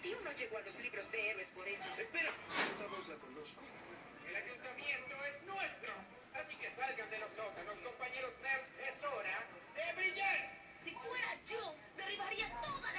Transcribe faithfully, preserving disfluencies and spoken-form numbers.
tío no llegó a los libros de héroes por eso. Espera, esa voz la conozco. El ayuntamiento es nuestro. Así que salgan de los sótanos, compañeros nerds. Es hora de brillar. Si fuera yo, derribaría todas